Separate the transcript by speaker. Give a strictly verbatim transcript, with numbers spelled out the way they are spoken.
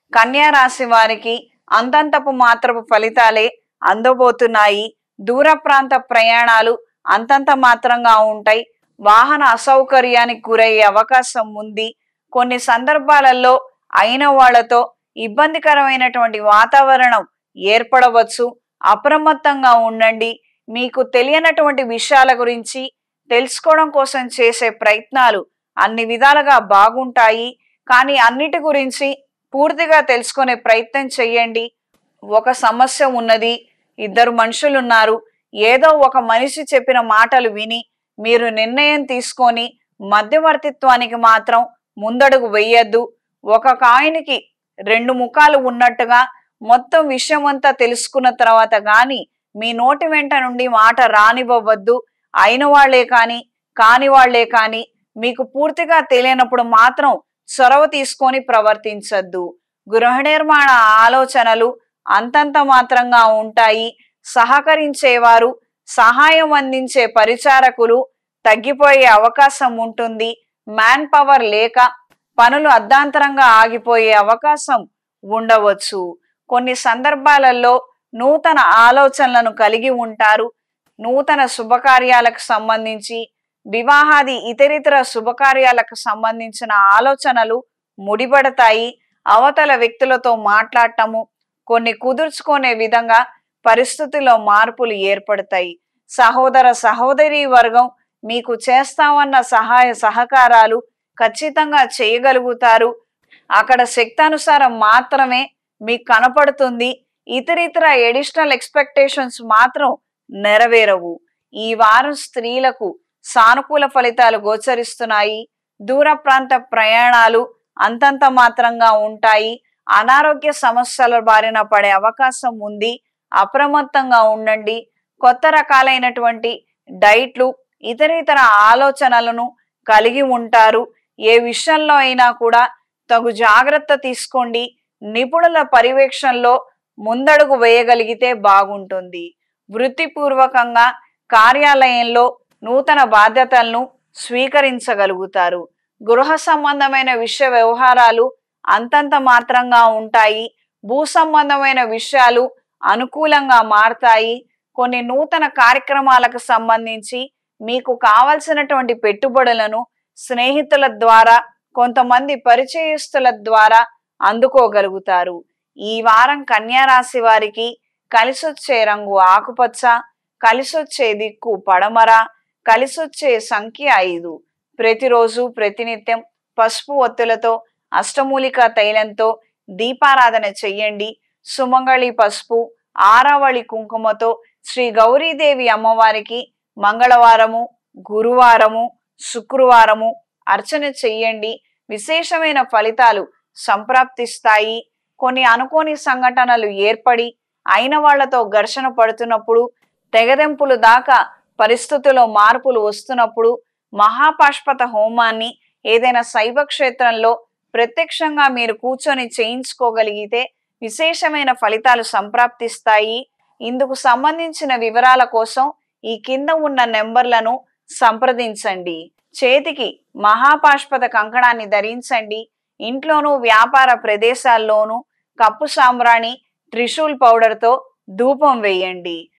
Speaker 1: కన్యా రాశి వారికి అంతంతపు మాత్రపు ఫలితాలే అందబోతున్నాయి. దూర ప్రాంత ప్రయాణాలు అంతంత మాత్రంగా ఉంటాయి. వాహన అసౌకర్యానికి గురయ్యే అవకాశం ఉంది. కొన్ని సందర్భాలలో అయిన వాళ్లతో ఇబ్బందికరమైనటువంటి వాతావరణం ఏర్పడవచ్చు. అప్రమత్తంగా ఉండండి. మీకు తెలియనటువంటి విషయాల గురించి తెలుసుకోవడం కోసం చేసే ప్రయత్నాలు అన్ని విధాలుగా బాగుంటాయి. కానీ అన్నిటి గురించి పూర్తిగా తెలుసుకునే ప్రయత్నం చెయ్యండి. ఒక సమస్య ఉన్నది, ఇద్దరు మనుషులు ఉన్నారు. ఏదో ఒక మనిషి చెప్పిన మాటలు విని మీరు నిర్ణయం తీసుకొని మధ్యవర్తిత్వానికి మాత్రం ముందడుగు వెయ్యొద్దు. ఒక కాయిన్కి రెండు ముఖాలు ఉన్నట్టుగా మొత్తం విషయం అంతా తెలుసుకున్న తర్వాత గాని మీ నోటి వెంట నుండి మాట రానివ్వవద్దు. అయిన వాళ్లే కాని కాని వాళ్లే కాని మీకు పూర్తిగా తెలియనప్పుడు మాత్రం చొరవ తీసుకొని ప్రవర్తించద్దు. గృహ నిర్మాణ ఆలోచనలు అంతంత మాత్రంగా ఉంటాయి. సహకరించేవారు, సహాయం అందించే పరిచారకులు తగ్గిపోయే అవకాశం ఉంటుంది. మ్యాన్ పవర్ లేక పనులు అర్ధాంతరంగా ఆగిపోయే అవకాశం ఉండవచ్చు. కొన్ని సందర్భాలలో నూతన ఆలోచనలను కలిగి ఉంటారు. నూతన శుభకార్యాలకు సంబంధించి, వివాహాది ఇతరితర శుభకార్యాలకు సంబంధించిన ఆలోచనలు ముడిపడతాయి. అవతల వ్యక్తులతో మాట్లాడటము, కొన్ని కుదుర్చుకునే విధంగా పరిస్థితుల్లో మార్పులు ఏర్పడతాయి. సహోదర సహోదరి వర్గం మీకు చేస్తామన్న సహాయ సహకారాలు ఖచ్చితంగా చేయగలుగుతారు. అక్కడ శక్తానుసారం మాత్రమే మీకు కనపడుతుంది. ఇతరితర ఎడిషనల్ ఎక్స్పెక్టేషన్స్ మాత్రం నెరవేరవు. ఈ వారం స్త్రీలకు సానుకూల ఫలితాలు గోచరిస్తున్నాయి. దూర ప్రాంత ప్రయాణాలు అంతంత మాత్రంగా ఉంటాయి. అనారోగ్య సమస్యల బారిన పడే అవకాశం ఉంది. అప్రమత్తంగా ఉండండి. కొత్త రకాలైనటువంటి డైట్లు, ఇతరితర ఆలోచనలను కలిగి ఉంటారు. ఏ విషయంలో అయినా కూడా తగు జాగ్రత్త తీసుకోండి. నిపుణుల పర్యవేక్షణలో ముందడుగు వేయగలిగితే బాగుంటుంది. వృత్తిపూర్వకంగా కార్యాలయంలో నూతన బాధ్యతలను స్వీకరించగలుగుతారు. గృహ సంబంధమైన విషయ వ్యవహారాలు అంతంత మాత్రంగా ఉంటాయి. భూ సంబంధమైన విషయాలు అనుకూలంగా మారతాయి. కొన్ని నూతన కార్యక్రమాలకు సంబంధించి మీకు కావలసినటువంటి పెట్టుబడులను స్నేహితుల ద్వారా, కొంతమంది పరిచయస్తుల ద్వారా అందుకోగలుగుతారు. ఈ వారం కన్యా రాశి వారికి కలిసొచ్చే రంగు ఆకుపచ్చ, కలిసొచ్చే దిక్కు పడమర, కలిసొచ్చే సంఖ్య ఐదు. ప్రతిరోజు ప్రతినిత్యం పసుపు ఒత్తులతో, అష్టమూలిక తైలంతో దీపారాధన చెయ్యండి. సుమంగళి పసుపు, ఆరావళి కుంకుమతో శ్రీ గౌరీదేవి అమ్మవారికి మంగళవారము, గురువారము, శుక్రవారము అర్చన చెయ్యండి. విశేషమైన ఫలితాలు సంప్రాప్తిస్తాయి. కొన్ని అనుకోని సంఘటనలు ఏర్పడి అయిన వాళ్లతో ఘర్షణ పడుతున్నప్పుడు, తెగదెంపులు దాకా పరిస్థితుల్లో మార్పులు వస్తున్నప్పుడు మహాపాష్పత హోమాన్ని ఏదైనా శైవ క్షేత్రంలో ప్రత్యక్షంగా మీరు కూర్చొని చేయించుకోగలిగితే విశేషమైన ఫలితాలు సంప్రాప్తిస్తాయి. ఇందుకు సంబంధించిన వివరాల కోసం ఈ కింద ఉన్న నెంబర్లను సంప్రదించండి. చేతికి మహాపాష్పత కంకణాన్ని ధరించండి. ఇంట్లోనూ వ్యాపార ప్రదేశాల్లోనూ కప్పు సాంబ్రాణి, త్రిశూల్ పౌడర్తో ధూపం వేయండి.